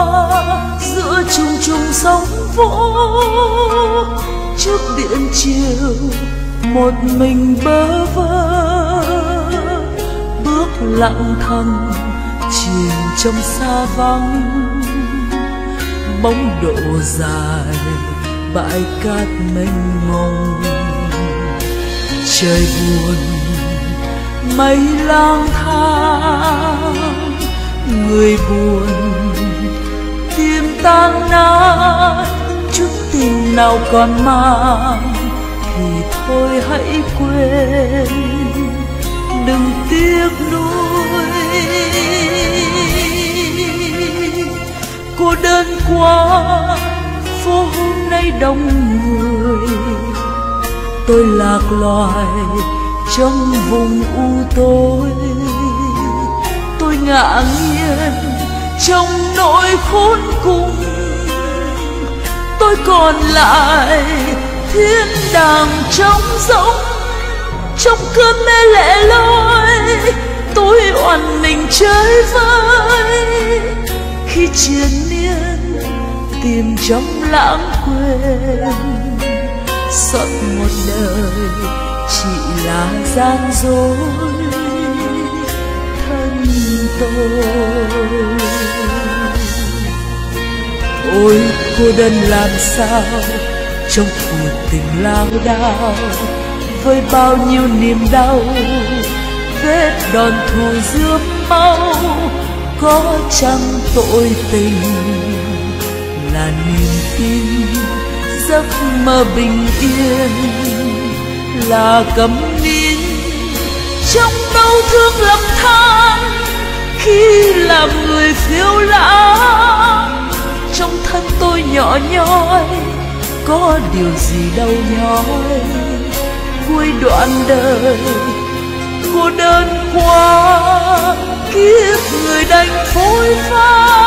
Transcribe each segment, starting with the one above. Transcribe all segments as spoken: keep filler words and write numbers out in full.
giữa trùng trùng sóng vỗ, trước điện chiều một mình bơ vơ, bước lặng thầm chìm trong xa vắng, bóng độ dài bãi cát mênh mông. Trời buồn mây lang thang, người buồn tim tan nát, chút tình nào còn mang thì thôi hãy quên, đừng tiếc nuối. Cô đơn quá phố hôm nay đông người, tôi lạc loài trong vùng u tối. Tôi ngả nghiêng trong nỗi khốn cùng, tôi còn lại thiên đàng trống rỗng. Trong cơn mê lẻ loi tôi oằn mình chơi vơi, khi triền miên tìm trong lãng quên. Suốt một đời chỉ là gian dối thân tôi. Ôi cô đơn làm sao trong cuộc tình lao đao, với bao nhiêu niềm đau vết đòn thù rướm máu. Có chăng tội tình là niềm tin, giấc mơ bình yên là câm nín. Trong đau thương lầm than khi làm người phiêu lãng, trong thân tôi nhỏ nhoi có điều gì đau nhói. Cuối đoạn đời cô đơn quá, kiếp người đành phôi pha.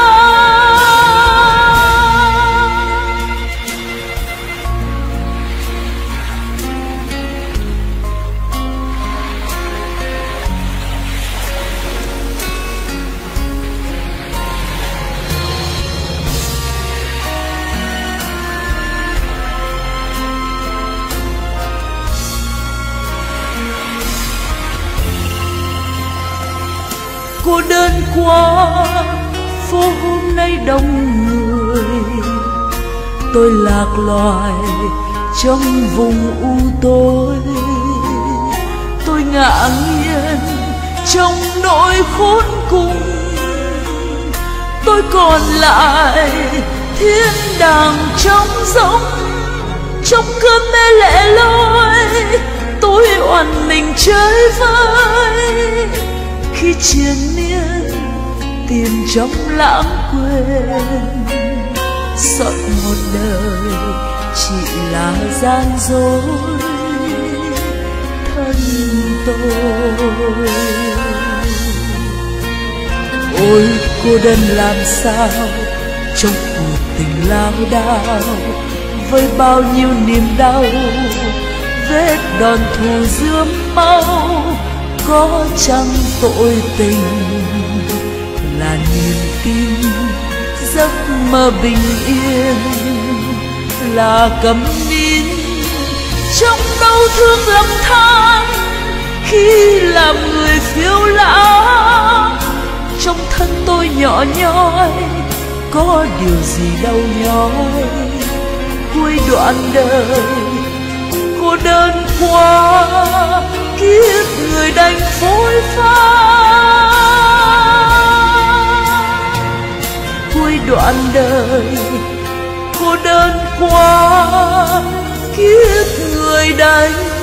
Cô đơn quá phố hôm nay đông người, tôi lạc loài trong vùng u tối. Tôi ngả nghiêng trong nỗi khốn cùng, tôi còn lại thiên đàng trống rỗng. Trong cơn mê lẻ loi tôi oằn mình chơi vơi, khi triền miên tìm trong lãng quên. Suốt một đời chỉ là gian dối thân tôi. Ôi cô đơn làm sao trong cuộc tình lao đao, với bao nhiêu niềm đau vết đòn thù rướm máu. Có chăng tội tình là niềm tin, giấc mơ bình yên là câm nín. Trong đau thương lầm than khi làm người phiêu lãng, trong thân tôi nhỏ nhoi có điều gì đau nhói. Cuối đoạn đời cô đơn quá, kiếp người đành phôi pha. Cuối đoạn đời cô đơn quá, kiếp người đành